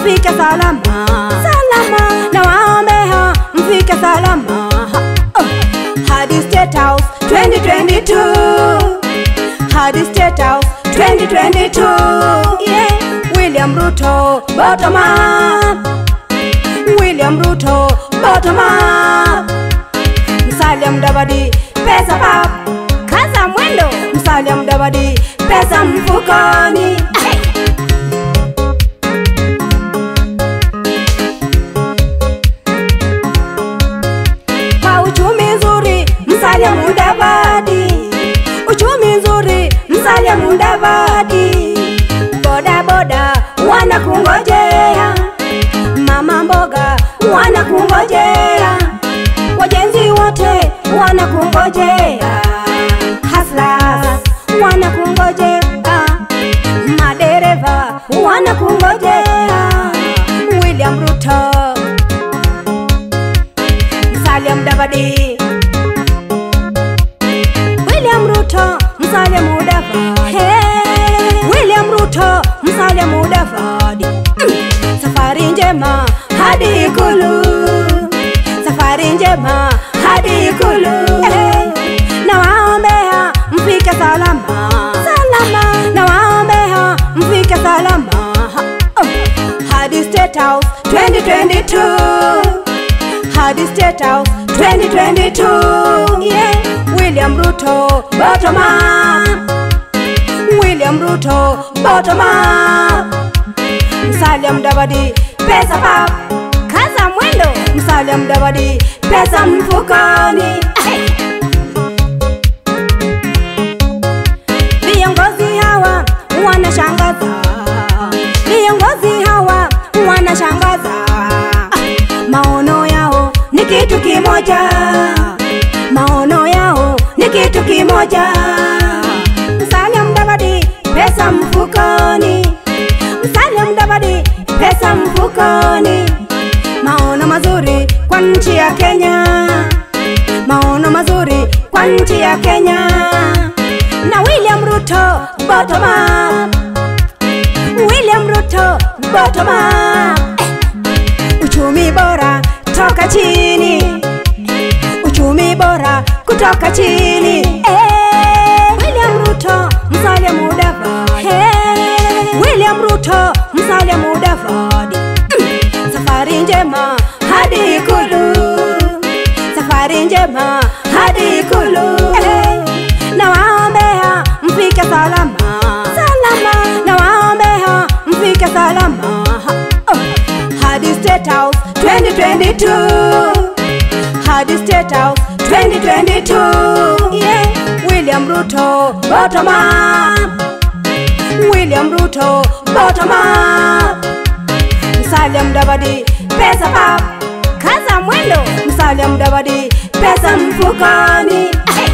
mfike salama, salama. Na waombea mfike salama. Hadi State House 2022, hadi State House 2022. Yeah. William Ruto bottom up, William Ruto bottom up. Musalia Mudavadi pesa pap, kaza mwendo. Musalia Mudavadi pesa mfukoni. Kwa uchumi nzuri Musalia Mudavadi, uchumi nzuri Musalia Mudavadi. Boda boda wanakungojea, mama mboga wanakungojea, wajenzi wote wanakungojea, hustlers wanakungojea, madereva wanakungojea. William Ruto, Musalia Mudavadi, William Ruto, Musalia Mudavadi. William Ruto, Musalia Mudavadi. Safari njema hadi Ikulu, safari njema hadi Ikulu. Na waombea mfike salama, salama. Na waombea mfike salama. Hadi State House 2022, hadi State House 2022. Yeah. William Ruto bottom up, William Ruto bottom up. Musalia Mudavadi pesa pap, kaza mwendo. Musalia Mudavadi pesa mfukoni. Viongozi hawa wanashangaza, viongozi hawa wanashangaza. Maono yao ni kitu kimoja, maono yao ni kitu kimoja. Musalia Mudavadi pesa mfukoni, Musalia Mudavadi pesa mfukoni. Maono mazuri kwa nchi ya Kenya, maono mazuri kwa nchi ya Kenya. Na William Ruto bottom up, William Ruto bottom up. Uchumi bora toka chini, uchumi bora kutoka chini. William Ruto, Musalia Mudavadi. William Ruto, Musalia Mudavadi. Safari njema hadi Ikulu, safari njema hadi Ikulu. Na waombea mfike salama, salama. Na waombea mfike salama. Hadi State House 2022, hadi State House 2022. Yeah. William Ruto bottom up, William Ruto bottom up. Musalia Mudavadi pesa pap, kaza mwendo. Musalia Mudavadi pesa mfukoni.